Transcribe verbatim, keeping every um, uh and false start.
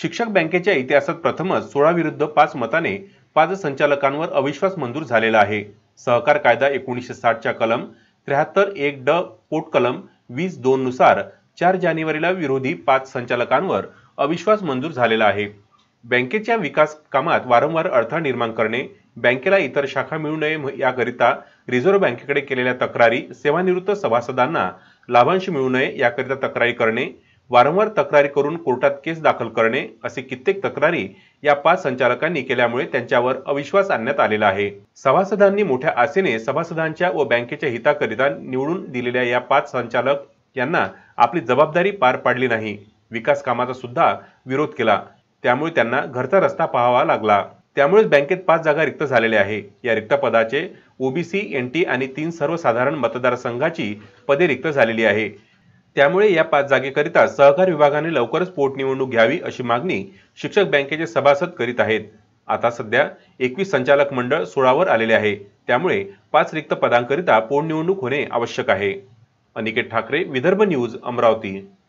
शिक्षक बँकेच्या इतिहासात प्रथमच सोळा विरुद्ध पाच मताने पाच संचालकांवर अविश्वास मंजूर झालेला आहे। सहकार कायदा एकोणीसशे साठच्या कलम त्र्याहत्तर एक ड पोटकलम वीस दोन नुसार चार जानेवारीला विरोधी पाच संचालकांवर अविश्वास मंजूर झालेला आहे। बँकेच्या विकास कामात वारंवार अडथळा निर्माण करणे, बँकेला इतर शाखा मिळू नये याकरिता रिझर्व्ह बँकेकडे केलेल्या तक्रारी, सेवानिवृत्त सभासदांना लाभांश मिळू नये याकरिता तक्रारी करणे, वारंवार तक्रारी करून कोर्टात केस दाखल करणे असे कित्येक तक्रारी या पाच संचालकांनी केल्यामुळे त्यांच्यावर अविश्वास आणण्यात आलेला आहे। सभासदांनी मोठ्या आशेने सभासदांच्या व बँकेच्या हिताकरिता निवडून दिलेल्या या पाच संचालक यांना आपली जबाबदारी पार पाडली नाही, विकास कामाचा सुद्धा विरोध केला, त्यामुळे त्यांना घरचा रस्ता पाहावा लागला। त्यामुळे बँकेत पाच जागा रिक्त झालेल्या आहे। या रिक्त पदाचे ओबीसी, एनटी आणि तीन सर्वसाधारण मतदारसंघाची पदे रिक्त झालेली आहे। त्यामुळे या पाच जागेकरिता सहकार विभागाने लवकरच पोटनिवडणूक घ्यावी अशी मागणी शिक्षक बँकेचे सभासद करीत आहेत। आता सध्या एकवीस संचालक मंडळ सोळावर आलेले आहे, त्यामुळे पाच रिक्त पदांकरिता पोटनिवडणूक होणे आवश्यक आहे। अनिकेत ठाकरे, विदर्भ न्यूज, अमरावती।